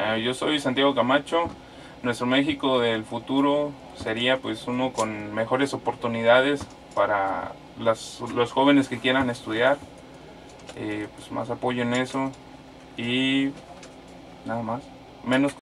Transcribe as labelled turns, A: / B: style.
A: Yo soy Santiago Camacho. Nuestro México del futuro sería pues uno con mejores oportunidades para los jóvenes que quieran estudiar, pues más apoyo en eso y nada más, menos